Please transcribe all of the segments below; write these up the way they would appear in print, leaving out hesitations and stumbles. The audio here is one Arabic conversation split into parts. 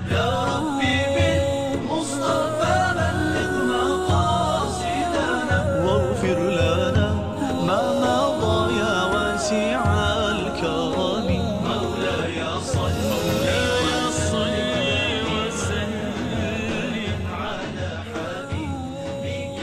يا ربي بالمصطفى بلغ مقاصدنا واغفر لنا ما مضى يا واسع الكرم. مولاي صل وسلم على حبيبك.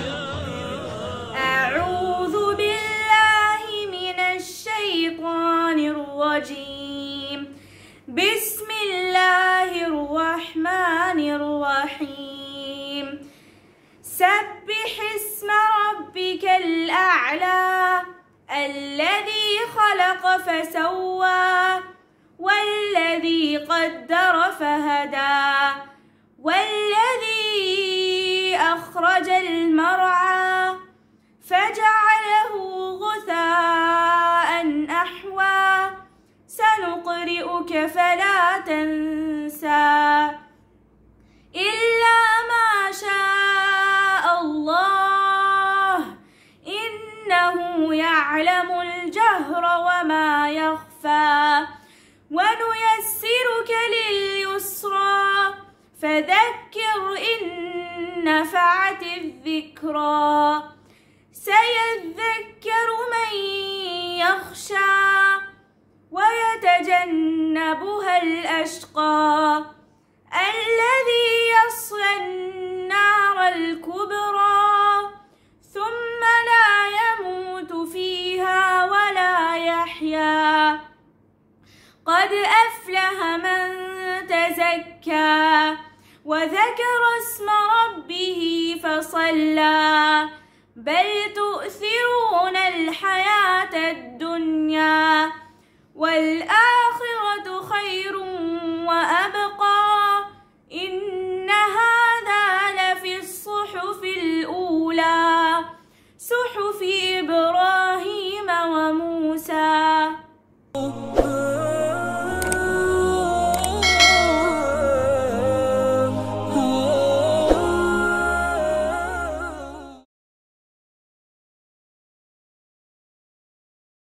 أعوذ بالله من الشيطان الرجيم. بسم الله الرحمن الرحيم. سبح اسم ربك الأعلى الذي خلق فسوى والذي قدر فهدى والذي أخرج المرعى فجعله غثاء أحوى. سنقرئك فلا تنسى إلا ما شاء الله إنه يعلم الجهر وما يخفى. ونيسرك لليسرى فذكر إن نفعت الذكرى. سيذكر من يخشى ويتجنبها الأشقى الذي يصلى النار الكبرى ثم لا يموت فيها ولا يحيا. قد أفلح من تزكى وذكر اسم ربه فصلى. بل تؤثرون الحياة الدنيا والآخرة خير وأبقى. إن هذا لفي الصحف الأولى صحف